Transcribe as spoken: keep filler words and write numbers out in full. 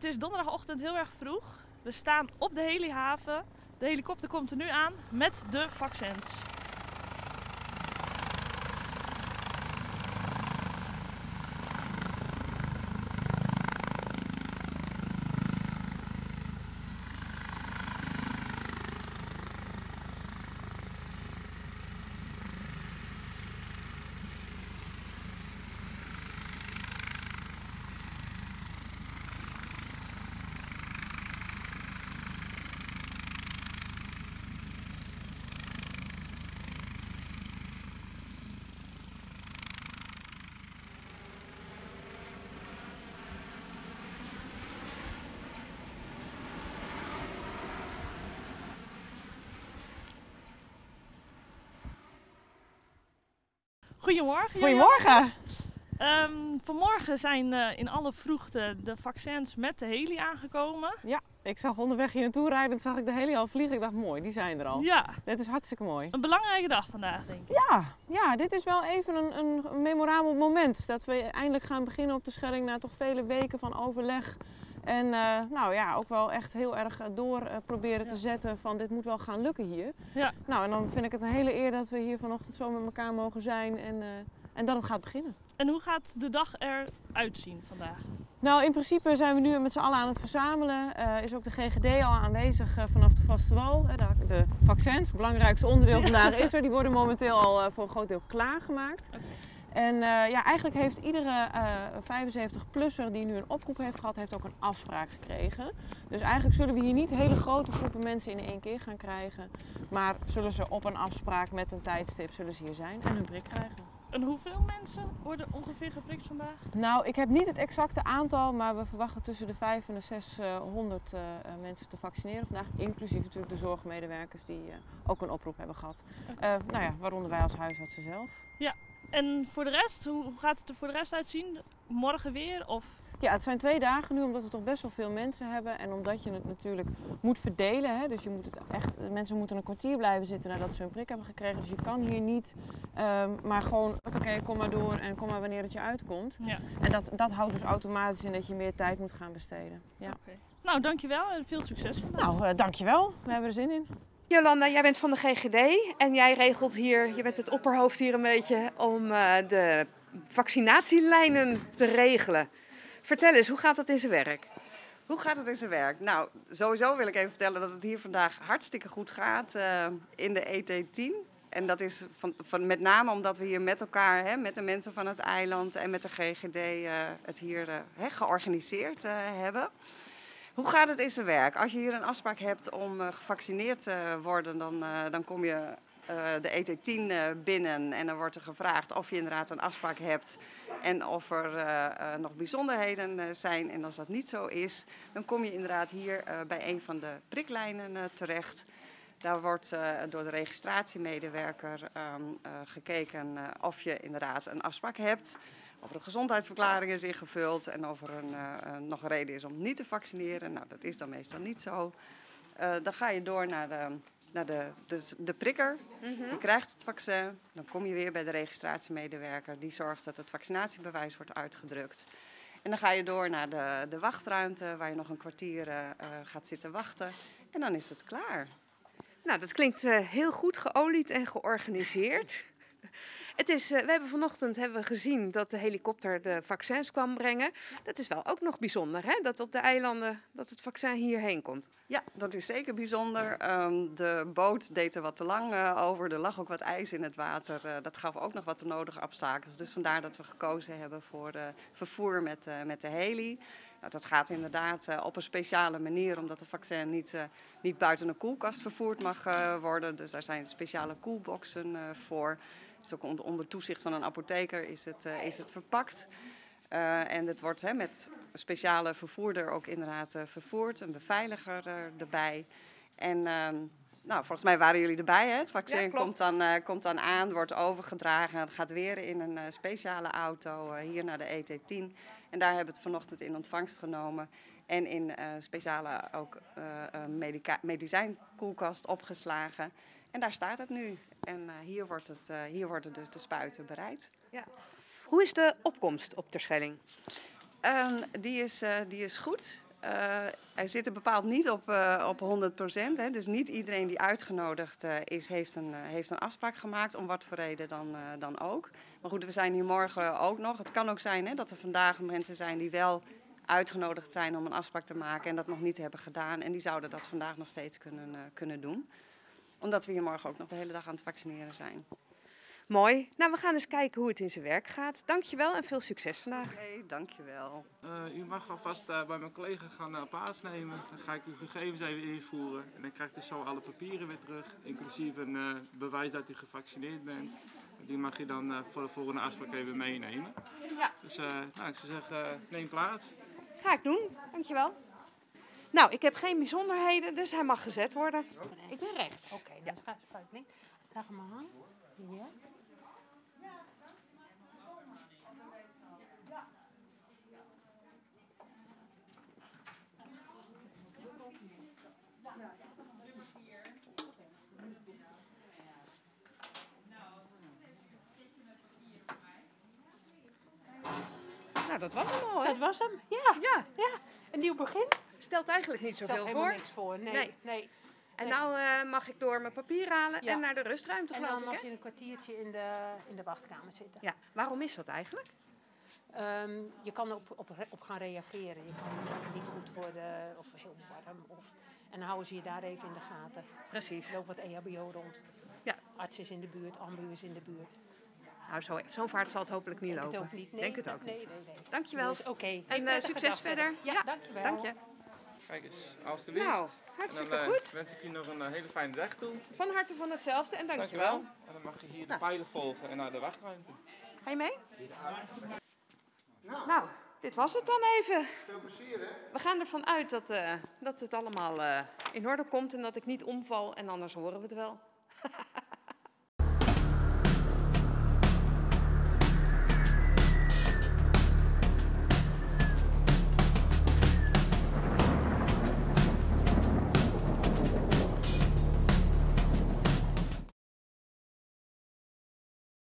is donderdagochtend heel erg vroeg. We staan op de helihaven. De helikopter komt er nu aan met de vaccins. Goedemorgen. Goedemorgen. Um, vanmorgen zijn uh, in alle vroegte de vaccins met de heli aangekomen. Ja, ik zag onderweg hier naartoe rijden, zag ik de heli al vliegen. Ik dacht, mooi, die zijn er al. Ja. Dit is hartstikke mooi. Een belangrijke dag vandaag, denk ik. Ja, ja, dit is wel even een, een memorabel moment. Dat we eindelijk gaan beginnen op de Schelling na toch vele weken van overleg. En uh, nou ja, ook wel echt heel erg door uh, proberen ja. te zetten van dit moet wel gaan lukken hier. Ja. Nou, en dan vind ik het een hele eer dat we hier vanochtend zo met elkaar mogen zijn en, uh, en dat het gaat beginnen. En hoe gaat de dag eruit zien vandaag? Nou, in principe zijn we nu met z'n allen aan het verzamelen. Uh, is ook de G G D al aanwezig uh, vanaf de vaste wal. Uh, de, de vaccins, het belangrijkste onderdeel vandaag is er. Die worden momenteel al uh, voor een groot deel klaargemaakt. Okay. En uh, ja, eigenlijk heeft iedere uh, vijfenzeventig-plusser die nu een oproep heeft gehad, heeft ook een afspraak gekregen. Dus eigenlijk zullen we hier niet hele grote groepen mensen in één keer gaan krijgen. Maar zullen ze op een afspraak met een tijdstip zullen ze hier zijn en hun prik krijgen. En hoeveel mensen worden ongeveer geprikt vandaag? Nou, ik heb niet het exacte aantal, maar we verwachten tussen de vijfhonderd en de zeshonderd uh, mensen te vaccineren vandaag. Inclusief natuurlijk de zorgmedewerkers die uh, ook een oproep hebben gehad. Okay. Uh, nou ja, waaronder wij als huisartsen zelf. Ja, en voor de rest, hoe gaat het er voor de rest uitzien? Morgen weer of? Ja, het zijn twee dagen nu omdat we toch best wel veel mensen hebben en omdat je het natuurlijk moet verdelen. Hè? Dus je moet het echt, mensen moeten een kwartier blijven zitten nadat ze hun prik hebben gekregen. Dus je kan hier niet um, maar gewoon, oké, okay, kom maar door en kom maar wanneer het je uitkomt. Ja. En dat, dat houdt dus automatisch in dat je meer tijd moet gaan besteden. Ja. Okay. Nou, dankjewel en veel succes vandaag. Nou, uh, dankjewel. We hebben er zin in. Jolanda, jij bent van de G G D en jij regelt hier, je bent het opperhoofd hier een beetje om uh, de vaccinatielijnen te regelen. Vertel eens, hoe gaat dat in zijn werk? Hoe gaat het in zijn werk? Nou, sowieso wil ik even vertellen dat het hier vandaag hartstikke goed gaat uh, in de E T tien. En dat is van, van met name omdat we hier met elkaar, hè, met de mensen van het eiland en met de G G D uh, het hier uh, hè, georganiseerd uh, hebben. Hoe gaat het in zijn werk? Als je hier een afspraak hebt om uh, gevaccineerd te worden, dan, uh, dan kom je uh, de E T tien uh, binnen en dan wordt er gevraagd of je inderdaad een afspraak hebt en of er uh, uh, nog bijzonderheden uh, zijn. En als dat niet zo is, dan kom je inderdaad hier uh, bij een van de priklijnen uh, terecht. Daar wordt uh, door de registratiemedewerker um, uh, gekeken uh, of je inderdaad een afspraak hebt. Of er een gezondheidsverklaring is ingevuld en of er een, uh, nog een reden is om niet te vaccineren. Nou, dat is dan meestal niet zo. Uh, dan ga je door naar de, naar de, de, de prikker. Mm-hmm. Je krijgt het vaccin. Dan kom je weer bij de registratiemedewerker. Die zorgt dat het vaccinatiebewijs wordt uitgedrukt. En dan ga je door naar de, de wachtruimte waar je nog een kwartier uh, gaat zitten wachten. En dan is het klaar. Nou, dat klinkt uh, heel goed geolied en georganiseerd. Het is, uh, we hebben vanochtend hebben we gezien dat de helikopter de vaccins kwam brengen. Dat is wel ook nog bijzonder, hè? Dat op de eilanden dat het vaccin hierheen komt. Ja, dat is zeker bijzonder. Um, de boot deed er wat te lang uh, over. Er lag ook wat ijs in het water. Uh, dat gaf ook nog wat de nodige obstakels. Dus vandaar dat we gekozen hebben voor uh, vervoer met, uh, met de heli. Nou, dat gaat inderdaad uh, op een speciale manier, omdat de vaccin niet, uh, niet buiten een koelkast vervoerd mag uh, worden. Dus daar zijn speciale koelboxen uh, voor. Dus ook onder, onder toezicht van een apotheker is het, uh, is het verpakt. Uh, en het wordt hè, met speciale vervoerder ook inderdaad uh, vervoerd, een beveiliger uh, erbij. En uh, nou, volgens mij waren jullie erbij, hè? Het vaccin ja, komt, dan, uh, komt dan aan, wordt overgedragen, gaat weer in een uh, speciale auto uh, hier naar de E T tien. En daar hebben we het vanochtend in ontvangst genomen en in uh, speciale ook uh, uh, medica- medicijnkoelkast opgeslagen. En daar staat het nu. En uh, hier, wordt het, uh, hier worden dus de spuiten bereid. Ja. Hoe is de opkomst op Terschelling? Um, die, is, uh, die is goed. Uh, hij zit er bepaald niet op, uh, op honderd procent. Hè. Dus niet iedereen die uitgenodigd uh, is, heeft een, uh, heeft een afspraak gemaakt, om wat voor reden dan, uh, dan ook. Maar goed, we zijn hier morgen ook nog. Het kan ook zijn hè, dat er vandaag mensen zijn die wel uitgenodigd zijn om een afspraak te maken en dat nog niet hebben gedaan. En die zouden dat vandaag nog steeds kunnen, uh, kunnen doen. Omdat we hier morgen ook nog de hele dag aan het vaccineren zijn. Mooi. Nou, we gaan eens kijken hoe het in zijn werk gaat. Dankjewel en veel succes vandaag. Hey, dankjewel. Uh, u mag alvast uh, bij mijn collega gaan uh, plaatsnemen. Dan ga ik uw gegevens even invoeren. En dan krijgt u zo alle papieren weer terug. Inclusief een uh, bewijs dat u gevaccineerd bent. Die mag je dan uh, voor de volgende afspraak even meenemen. Ja. Dus uh, nou, ik zou zeggen, uh, neem plaats. Ga ik doen. Dankjewel. Nou, ik heb geen bijzonderheden, dus hij mag gezet worden. Ik ben rechts. Oké, okay, dan ja. Ga ik fout links. Leg hem aan. Ja. Nou, dat was hem al, hè? Dat was hem, ja. Ja. ja. Een nieuw begin. Stelt eigenlijk niet zoveel voor. Stelt helemaal niks voor, nee. nee. nee. En nee. nou uh, mag ik door mijn papier halen ja. en naar de rustruimte, en geloof dan ik, mag hè? je een kwartiertje in de, in de wachtkamer zitten. Ja, waarom is dat eigenlijk? Um, je kan op, op, op gaan reageren. Je kan niet goed worden of heel warm. Of, en dan houden ze je daar even in de gaten. Precies. Er loopt wat E H B O rond. Ja. Arts is in de buurt, ambu is in de buurt. Nou, zo'n zo vaart zal het hopelijk niet Denk lopen. het ook niet. Nee, Denk het ook nee, niet. Nee, nee, nee. Dankjewel. Dus, okay. En uh, succes verder. verder. Ja, ja, dankjewel. Dank je. Kijk eens, alstublieft. Nou, hartstikke en dan, uh, goed. wens ik u nog een uh, hele fijne dag toe. Van harte van hetzelfde en dankjewel. Dankjewel. En dan mag je hier de nou. pijlen volgen en naar de wachtruimte. Ga je mee? Ja. Nou, dit was het dan even. Veel plezier, hè? We gaan ervan uit dat, uh, dat het allemaal uh, in orde komt en dat ik niet omval en anders horen we het wel.